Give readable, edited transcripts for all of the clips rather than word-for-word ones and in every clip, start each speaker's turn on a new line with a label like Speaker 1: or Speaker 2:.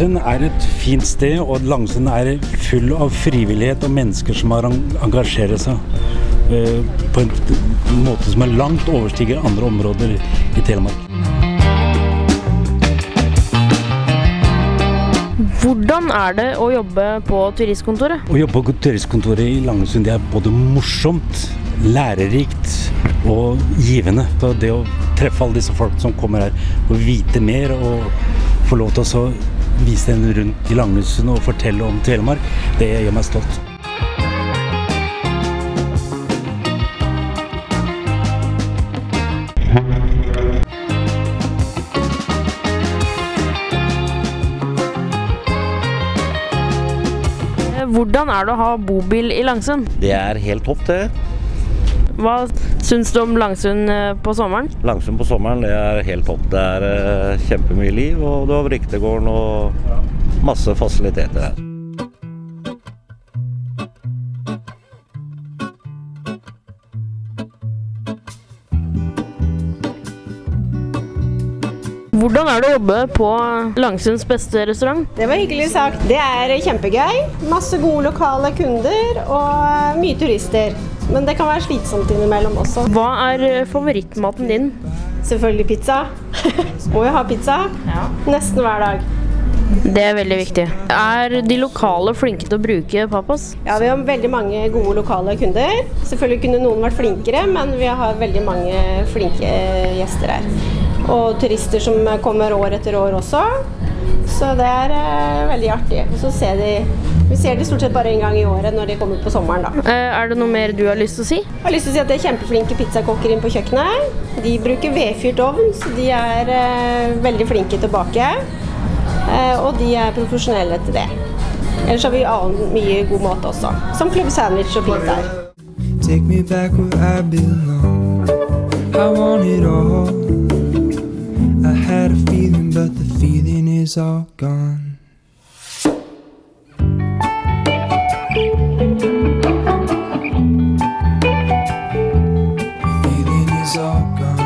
Speaker 1: Langesund et fint sted, og Langesund full av frivillighet og mennesker som har engasjeret seg på en måte som langt overstiger andre områder i Telemark.
Speaker 2: Hvordan det å jobbe på turistkontoret?
Speaker 1: Å jobbe på turistkontoret i Langesund både morsomt, lærerikt og givende. Så det å treffe alle disse folk som kommer her og vite mer og få lov til å vise dem rundt i Langesund og fortelle om Telemark, det gjør meg stolt.
Speaker 2: Hvordan det å ha bobil i Langesund?
Speaker 3: Det helt topp, det.
Speaker 2: Hva syns du om Langesund på sommeren?
Speaker 3: Langesund på sommeren, det helt topp. Det kjempemye liv, og du har Vriktegården og masse fasiliteter her.
Speaker 2: Hvordan det å jobbe på Langesunds beste restaurant?
Speaker 4: Det var hyggelig sagt. Det kjempegøy. Masse gode lokale kunder og mye turister. Men det kan være slitsomt innimellom også.
Speaker 2: Hva favorittmaten din?
Speaker 4: Selvfølgelig pizza. Må jo ha pizza.
Speaker 2: Ja.
Speaker 4: Nesten hver dag.
Speaker 2: Det veldig viktig. De lokale flinke til å bruke Papas?
Speaker 4: Ja, vi har veldig mange gode lokale kunder. Selvfølgelig kunne noen vært flinkere, men vi har veldig mange flinke gjester her. Og turister som kommer år etter år også. Så det veldig artig. Og så vi ser de stort sett bare en gang i året når de kommer på sommeren da.
Speaker 2: Det noe mer du har lyst til å si?
Speaker 4: Jeg har lyst til å si at det kjempeflinke pizzakokker inn på kjøkkenet. De bruker vedfyrt ovn, så de veldig flinke til å bake. Og de profesjonelle til det. Ellers har vi mye god mat også, som klubb sandwich og pizzaer. Take me back where I belong. I want it all. I had a feeling, but the feeling is all gone. The feeling is all gone.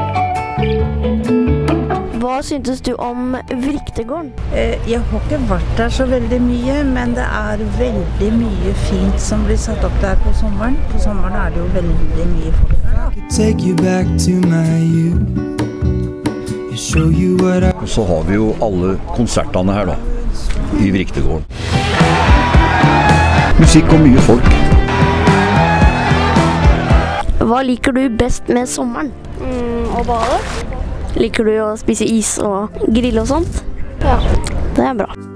Speaker 5: Hva syntes du om Vriktegården?
Speaker 6: Jeg har ikke vært der så veldig mye, men det veldig mye fint som blir satt opp der på sommeren. På sommeren det jo veldig mye folk der.
Speaker 7: Take you back to my youth.
Speaker 8: Og så har vi jo alle konsertene her da, i Vriktegården. Musikk og mye folk.
Speaker 5: Hva liker du best med sommeren?
Speaker 4: Å bade.
Speaker 5: Liker du å spise is og grille og sånt?
Speaker 4: Ja.
Speaker 5: Det bra.